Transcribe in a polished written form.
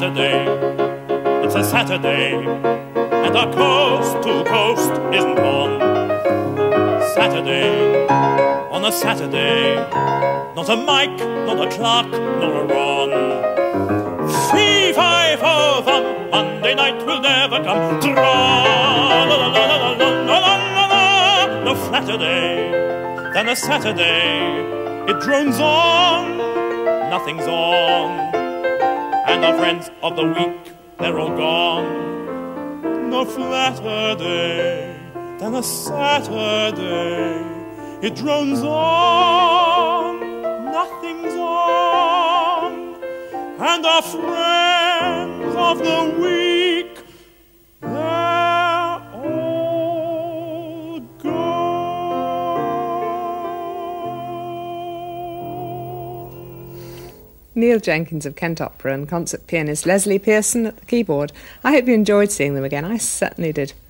Saturday, it's a Saturday, and our coast to coast isn't on. Saturday, on a Saturday, not a Mike, not a Clark, nor a Ron. Fee, fi, fo, fum, Monday night will never come. Tra-la-la-la-la-la-la-la-la. No flatter day than a Saturday. It drones on, nothing's on, and our friends of the week, they're all gone. No flatter day than a Saturday. It drones on, nothing's on, and our friends of the week, they're all gone. Neil Jenkins of Kent Opera and concert pianist Leslie Pearson at the keyboard. I hope you enjoyed seeing them again. I certainly did.